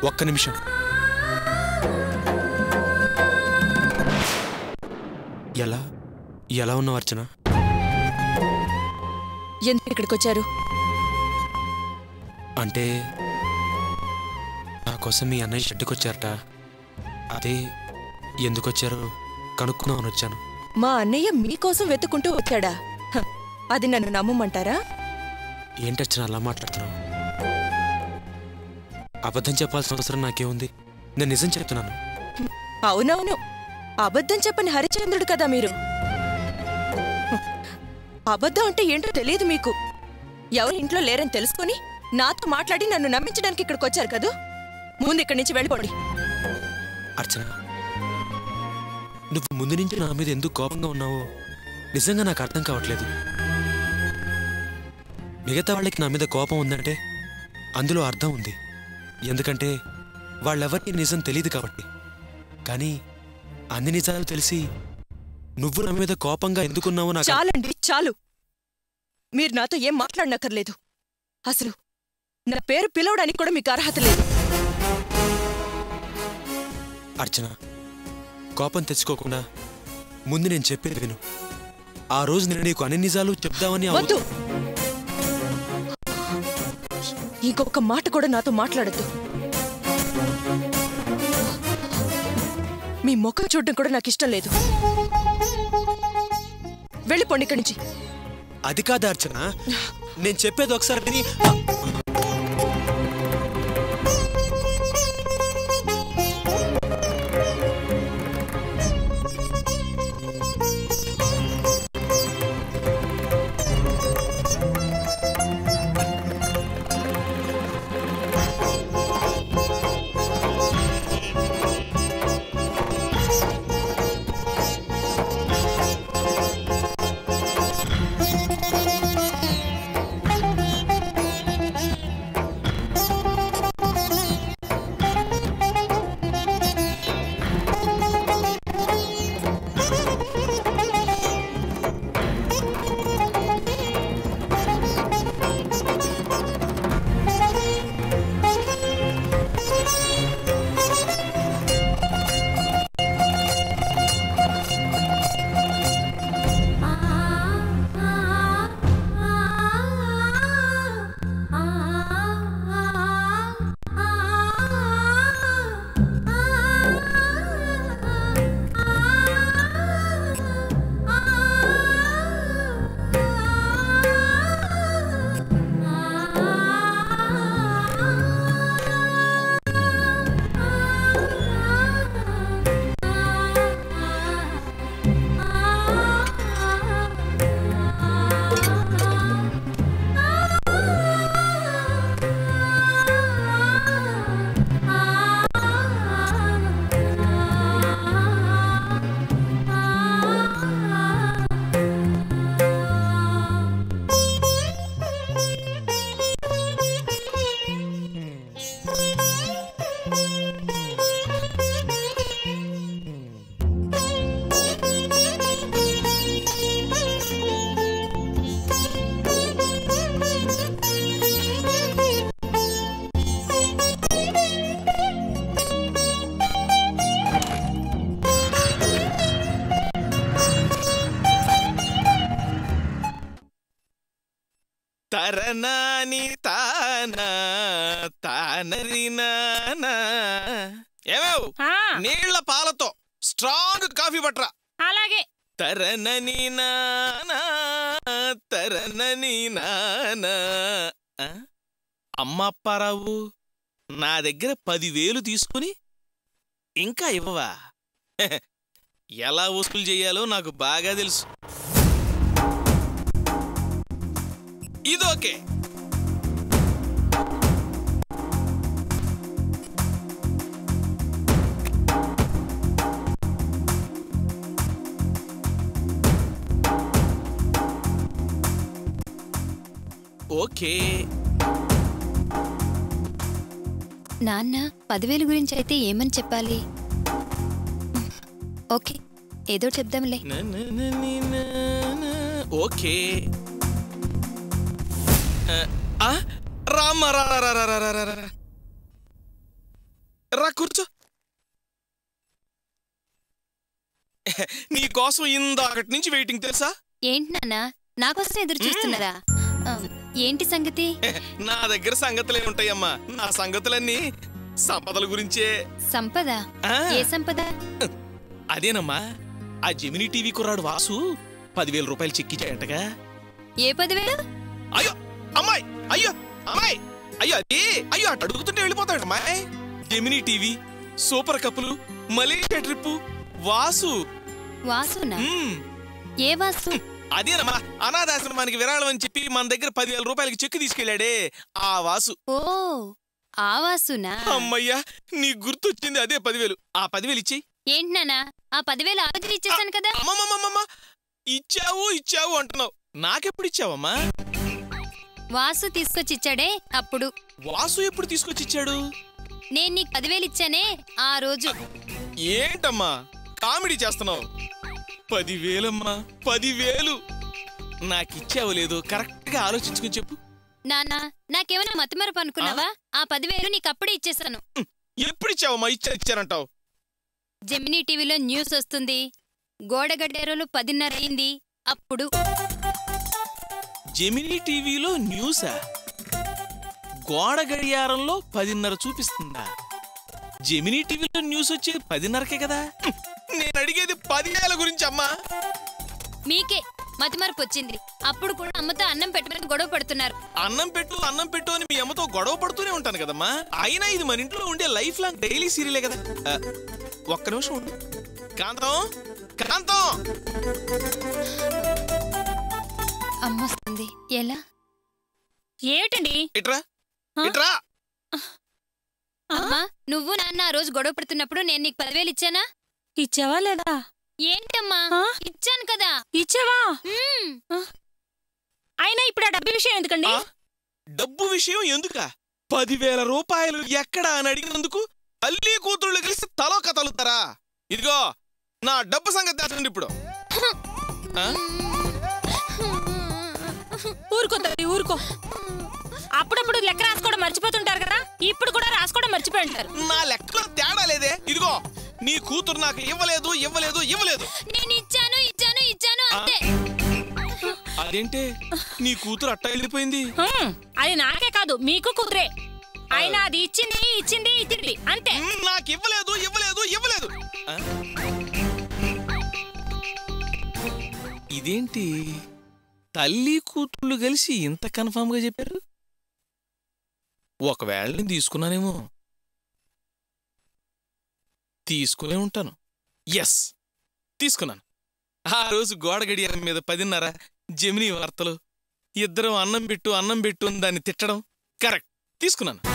ఒక్క నిమిషం. ఎలా ఎలా ఉన్నావు అర్చన? ఎందుకు ఇక్కడికి వచ్చారు? అంటే నా కోసం మీ అన్నయ్య షెడ్డుకి వచ్చారట. అదే ఎందుకు వచ్చారో కనుక్కుందామని వచ్చాను. మా అన్నయ్య మీకోసం వెతుక్కుంటూ వచ్చాడా? అది నన్ను నమ్మమంటారా? ఏంటర్చన అలా మాట్లాడుతున్నావు? అబద్ధం చెప్పాల్సిన అవసరం నాకేముంది? నేను నిజం చెప్తున్నాను. అవునవును, అబద్ధం చెప్పని హరిశ్చంద్రుడు కదా మీరు. అబద్ధం అంటే ఏంటో తెలియదు మీకు. ఎవరి ఇంట్లో లేరని తెలుసుకొని నాతో మాట్లాడి నన్ను నమ్మించడానికి ఇక్కడికి వచ్చారు కదా. ముందు ఇక్కడి నుంచి వెళ్ళిపోండి. అర్చన, నువ్వు ముందు నుంచి నా మీద ఎందుకు కోపంగా ఉన్నావో నిజంగా నాకు అర్థం కావట్లేదు. మిగతా వాళ్ళకి నా మీద కోపం ఉందంటే అందులో అర్థం ఉంది. ఎందుకంటే వాళ్ళెవరికి నిజం తెలియదు కాబట్టి. కానీ అన్ని నిజాలు తెలిసి నువ్వు నా మీద కోపంగా ఎందుకున్నావో నాకు... చాలండి, చాలు. మీరు నాతో ఏం మాట్లాడనక్కర్లేదు. అసలు నా పేరు పిలవడానికి కూడా మీకు అర్హత లేదు. అర్చన, కోపం తెచ్చుకోకుండా ముందు నేను చెప్పేది విను. ఆ రోజు నేను నీకు అన్ని నిజాలు చెప్దామని... వద్దు, ఇంకొక మాట కూడా నాతో మాట్లాడద్దు. మీ ముఖం చూడడం కూడా నాకు ఇష్టం లేదు. వెళ్ళిపోండి ఇక్కడి నుంచి. అది కాదు అర్చన, నేను చెప్పేది ఒకసారి విని... తరనాని తానా తానరి నానా. ఏమేవ్ నీళ్ల పాలతో స్ట్రాంగ్ కాఫీ పట్రా. అలాగే. తరనని నానా తరనని నానా. అమ్మ అప్పారావు, నా దగ్గర 10,000 తీసుకుని ఇంకా ఇవ్వవా? ఎలా వసూలు చెయ్యాలో నాకు బాగా తెలుసు. ఇదోకే. ఓకే. నాన్న 10,000 గురించి అయితే ఏమని చెప్పాలి? ఓకే, ఏదో చెప్దాంలే. ఓకే. రామ్మ రా. రా కూర్చో. నీకోసం ఇందాకటి నుంచి వెయిటింగ్ తెలుసా? ఏంటి నాన్న నాకోసం ఎదురు చూస్తున్నారా? ఏంటి సంగతి? నా దగ్గర సంగతులే ఉంటాయమ్మా. నా సంగతులన్నీ సంపదల గురించే. సంపద? ఏ సంపద? అదేనమ్మా, ఆ జెమినీ టీవీ కుర్రాడు వాసు 10,000 రూపాయలు చెక్కిచ్చాయంటగా. ఏ 10,000? అయ్యో అమ్మాయి, అయ్యో అమ్మాయి, అయ్యో అది అయ్యో అటు అడుగుతుంటే వెళ్ళిపోతాడమ్మాయి. జెమినీ టీవీ, సూపర్ కప్పులు, మలేషియా ట్రిప్పు, వాసు. వాసునా? ఏ వాసు? అదేనమ్మా, అనాథాశ్రమానికి విరాళం అని చెప్పి మన దగ్గర 10,000 రూపాయలకి చెక్కు తీసుకెళ్లాడే ఆ వాసు. ఓ ఆ వాసునా? అమ్మయ్యా, నీ గుర్తొచ్చింది. అదే 10,000. ఆ 10,000 ఇచ్చేయి. ఏంటి నాన్న ఆ 10,000 ఆగది ఇచ్చేసాను కదా. అమ్మమ్మమ్మమ్మ, ఇచ్చావు ఇచ్చావు అంటున్నావు. నాకెప్పుడు ఇచ్చావమ్మా? వాసు తీసుకొచ్చి ఇచ్చాడే అప్పుడు. వాసు ఎప్పుడు తీసుకొచ్చి ఇచ్చాడు? నేను నీకు 10,000 ఇచ్చానే ఆ రోజు. ఏంటమ్మా కామెడీ చేస్తున్నావు? 10,000 అమ్మా, 10,000 నాకిచ్చావు లేదు కరెక్ట్ గా ఆలోచించుకుని చెప్పు. నాన్న నాకేమైనా మతిమరపు అనుకున్నావా? ఆ 10,000 నీకు అప్పుడే ఇచ్చేసాను. ఎప్పుడు ఇచ్చావమ్మా? ఇచ్చారంటావు. జెమినీ టీవీలో న్యూస్ వస్తుంది, గోడగడ్డేరోలు 10:30 అయింది అప్పుడు. జెమినీ టీవీలో న్యూసా? గోడ గడియారంలో 10:30 చూపిస్తుందా? జెమినీ టీవీలో న్యూస్ వచ్చేది 10:30కే కదా. నేను అడిగేది 10,000 గురించి అమ్మా. మీకే మతిమరపు వచ్చింది. అప్పుడు కూడా అమ్మతో అన్నం పెట్టమని గొడవ పడుతున్నారు. అన్నం పెట్టు అని మీ అమ్మతో గొడవ పడుతూనే ఉంటాను కదమ్మా. అయినా ఇది మన ఇంట్లో ఉండే లైఫ్ లాంగ్ డైలీ సీరియలే కదా. ఒక్క నిమిషం ఉండు. కాంతం, కాంతం. అమ్మొస్తుంది. ఎలా? ఏమిటండి? ఇట్రా ఇట్రా. అమ్మా నువ్వు నాన్న ఆ రోజు గొడవ పడుతున్నప్పుడు నేను నీకు 10,000 ఇచ్చానా? ఇచ్చావా లేదా? ఏంటమ్మా ఇచ్చాను కదా. ఇచ్చావా? అయినా ఇప్పుడు ఆ డబ్బు విషయం ఎందుకండి? డబ్బు విషయం ఎందుకా? 10,000 రూపాయలు ఎక్కడా అని అడిగినందుకు తల్లి కూతుళ్ళు కలిసి తలోక తలుతారా? ఇదిగో నా డబ్బు సంగతి దాచండి ఇప్పుడు. ఊరుకో తల్లి ఊరుకో. అప్పుడప్పుడు లెక్క రాసుకోవడం మర్చిపోతుంటారు కదా, ఇప్పుడు కూడా రాసుకోవడం మర్చిపోయి ఉంటారు. నా లెక్కలో తేడా లేదే. ఇదిగో నీ కూతురు నాకు ఇవ్వలేదు ఇవ్వలేదు ఇవ్వలేదు. నేను ఇచ్చాను ఇచ్చాను ఇచ్చాను అంతే. అదేంటే నీ కూతురు అట్టా వెళ్ళిపోయింది? అది నాకే కాదు మీకు కూతురే. అయినా అది ఇచ్చింది ఇచ్చింది ఇచ్చింది అంతే. నాకు ఇవ్వలేదు ఇవ్వలేదు ఇవ్వలేదు. ఇదేంటి తల్లి కూతుళ్ళు కలిసి ఇంత కన్ఫామ్ గా చెప్పారు? ఒకవేళ నేను తీసుకున్నానేమో. తీసుకునే ఉంటాను. ఎస్ తీసుకున్నాను. ఆ రోజు గోడ గడియారం మీద 10:30 జెమినీ వార్తలు, ఇద్దరం అన్నం పెట్టు అని దాన్ని తిట్టడం కరెక్ట్. తీసుకున్నాను.